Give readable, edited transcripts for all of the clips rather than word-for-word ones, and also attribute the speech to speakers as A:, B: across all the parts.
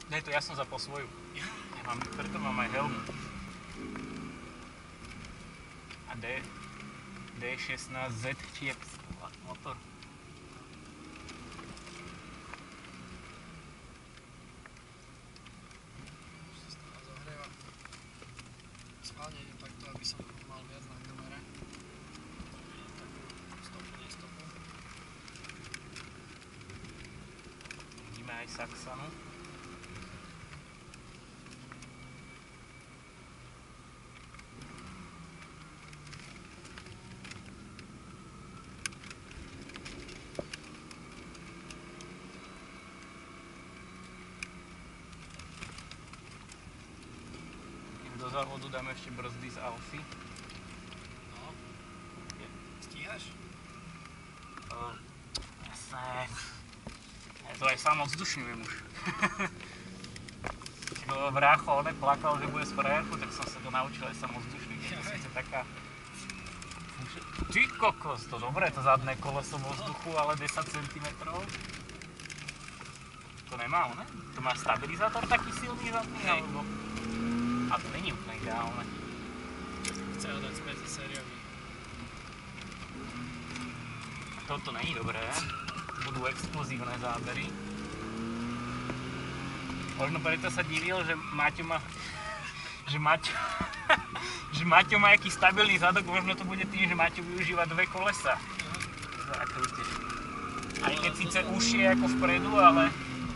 A: Ne, to ja som zapol svoju. Preto mám aj helmu. A D16Z čiep motor.
B: Už sa stále zohrieva. Schválne idem takto, aby som mal viac na kamere. Takú stopu, nestopu.
A: Vidíme aj Saxanu. Do závodu dáme ešte brzdy z Alfy.
B: No. Stíhaš?
A: Jasné. Ja to aj sám odzdušňujem už. Brácho plakal, že bude z frajerku, tak som sa to naučil aj sám odzdušniť. To je síce taká... Ty kokos, to dobré, to zadné koleso vo vzduchu, ale 10 cm. To nemá, ne? To má stabilizátor taký silný zadný, alebo... A to není úplne ideálne.
B: Chce ho dať späť sériový.
A: Toto není dobré. Budú explozívne zábery. Možno preto sa divil, že Maťo má... že Maťo má aký stabilný zadok, možno to bude tým, že Maťo využíva dve kolesa. Zakrúte. Aj keď síce užšie ako vpredu, ale...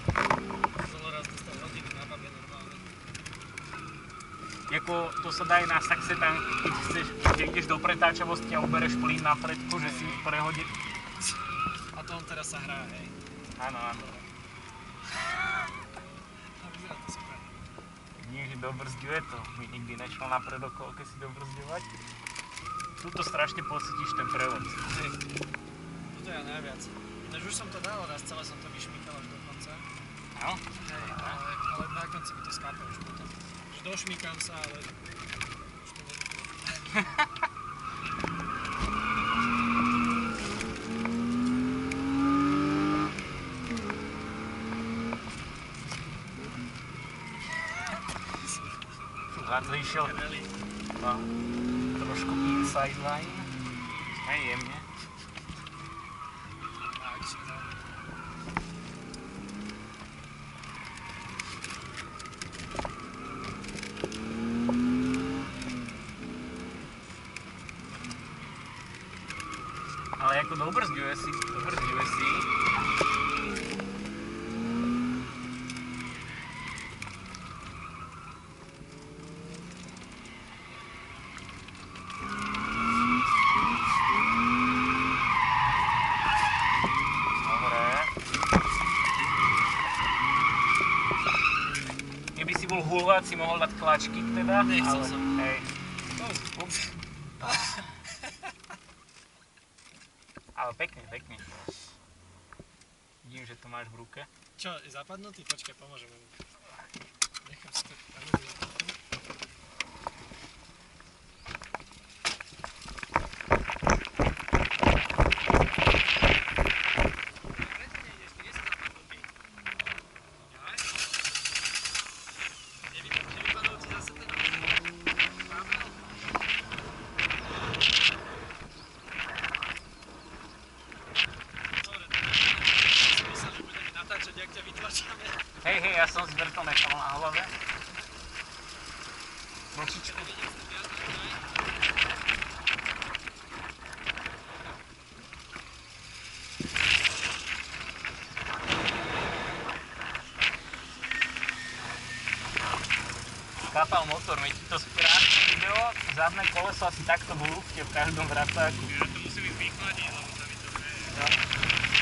A: Jako, to sa dá aj na saxe tam, keď chceš, že ideš do pretáčavosti a ubereš plyn na predku, že si prehodí...
B: A to on teraz sa hrá, hej?
A: Áno, áno.
B: A vyzerá to super.
A: Nie, že dobrzďuje to. Mi nikdy nešiel na predokolke si dobrzďovať. Tuto strašne pocítiš ten prevod.
B: Hej. Toto ja najviac. Ináč už som to dal raz, celé som to vyšmykal až do konca.
A: No?
B: Hej, ale na konci mi to skápe už potom. Došmykam sa, ale už to nevypne.
A: Hádli išiel trošku inside line. Aj jemne. Ale jako dobrzďuje si. Dobre. Keby si bol hulvát, si mohol dať klačky teda.
B: Nechcel som.
A: Hej.
B: Ups.
A: Ale pekne. Vidím, že to máš v ruke.
B: Čo, je zapadnutý? Počkaj, pomôžem mu. Nechám si to... Nevypadol ti zase ten Pavel? Natáčať, jak ťa vytlačame.
A: Hej, ja som si vrtol nechal na hlave. Bočičku. Skápal motor, mi to krásne video, zadné koleso asi takto v lufte v každom vratáku.
B: To musí byť vychladí, lebo sa mi to hreje.
A: No.